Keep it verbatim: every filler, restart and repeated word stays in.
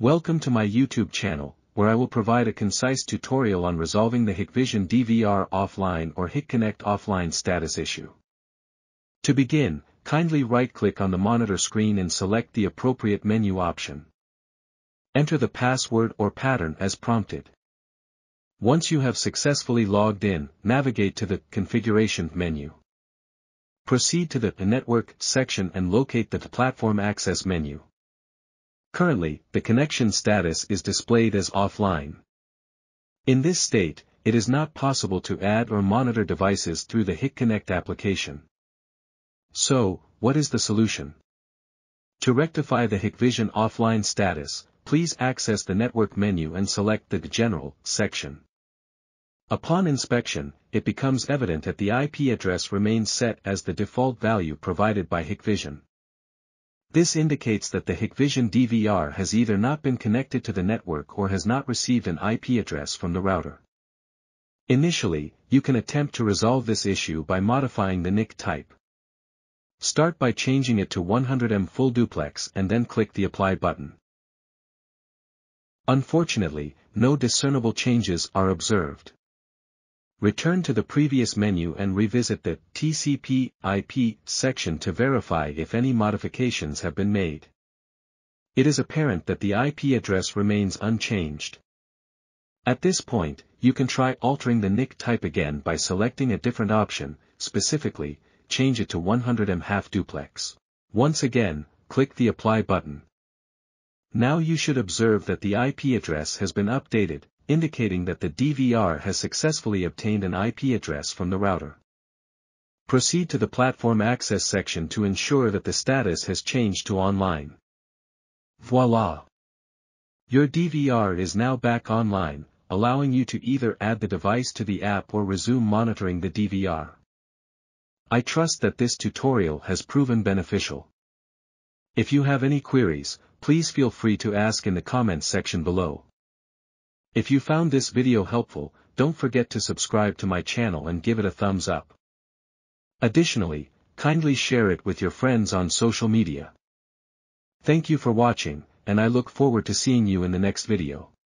Welcome to my YouTube channel, where I will provide a concise tutorial on resolving the Hikvision D V R offline or HikConnect offline status issue. To begin, kindly right-click on the monitor screen and select the appropriate menu option. Enter the password or pattern as prompted. Once you have successfully logged in, navigate to the Configuration menu. Proceed to the Network section and locate the Platform Access menu. Currently, the connection status is displayed as offline. In this state, it is not possible to add or monitor devices through the HikConnect application. So, what is the solution? To rectify the Hikvision offline status, please access the Network menu and select the General section. Upon inspection, it becomes evident that the I P address remains set as the default value provided by Hikvision. This indicates that the Hikvision D V R has either not been connected to the network or has not received an I P address from the router. Initially, you can attempt to resolve this issue by modifying the N I C type. Start by changing it to one hundred megabits full duplex and then click the Apply button. Unfortunately, no discernible changes are observed. Return to the previous menu and revisit the T C P I P section to verify if any modifications have been made. It is apparent that the I P address remains unchanged. At this point, you can try altering the N I C type again by selecting a different option, specifically, change it to one hundred megabits half duplex. Once again, click the Apply button. Now you should observe that the I P address has been updated, indicating that the D V R has successfully obtained an I P address from the router. Proceed to the Platform Access section to ensure that the status has changed to online. Voila! Your D V R is now back online, allowing you to either add the device to the app or resume monitoring the D V R. I trust that this tutorial has proven beneficial. If you have any queries, please feel free to ask in the comments section below. If you found this video helpful, don't forget to subscribe to my channel and give it a thumbs up. Additionally, kindly share it with your friends on social media. Thank you for watching, and I look forward to seeing you in the next video.